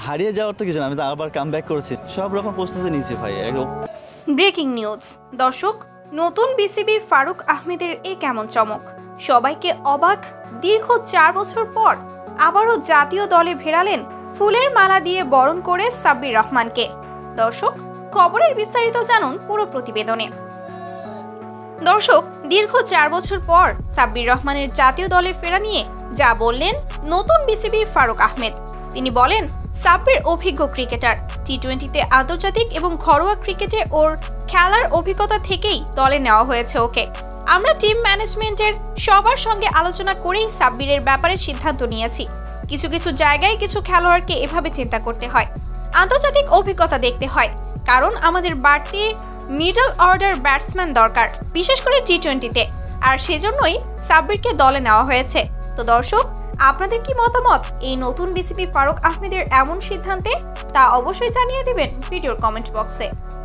হারিয়ে যাওয়ার তো কিছু না, আমি তো আবার কাম ব্যাক করেছি, সব রকম প্রস্তুতি নিয়েছি ভাই। ব্রেকিং নিউজ দর্শক, নতুন বিসিবি ফারুক আহমেদের এ কেমন চমক, সবাইকে অবাক। দীর্ঘ 4 বছর পর আবারও জাতীয় দলে ফেরালেন ফুলের মালা দিয়ে বরণ করে সাব্বির রহমানকে। দর্শক, খবরের বিস্তারিত জানুন পুরো প্রতিবেদনে। দর্শক, দীর্ঘ 4 বছর পর সাব্বির রহমানের জাতীয় দলে ফেরা নিয়ে যা বললেন নতুন বিসিবি ফারুক আহমেদ। তিনি বলেন, সাব্বির অভিজ্ঞ ক্রিকেটার, টি-20তে আন্তর্জাতিক এবং ঘরোয়া ক্রিকেটে ওর খেলার অভিজ্ঞতা থেকেই দলে নেওয়া হয়েছে ওকে। আমরা টিম ম্যানেজমেন্টের সবার সঙ্গে আলোচনা করেই সাব্বিরের ব্যাপারে সিদ্ধান্ত নিয়েছি। কিছু কিছু জায়গায় কিছু খেলোয়াড়কে এভাবে চিন্তা করতে হয়, আন্তর্জাতিক অভিজ্ঞতা দেখতে হয়, কারণ আমাদের বাড়তি মিডল অর্ডার ব্যাটসম্যান দরকার, বিশেষ করে টি-20তে, আর সেজন্যই সাব্বিরকে দলে নেওয়া হয়েছে। তো দর্শক, আপনাদের কি মতামত এই নতুন বিসিবি ফারুক আহমেদের এমন সিদ্ধান্তে? তা অবশ্যই জানিয়ে দিবেন ভিডিওর কমেন্ট বক্সে।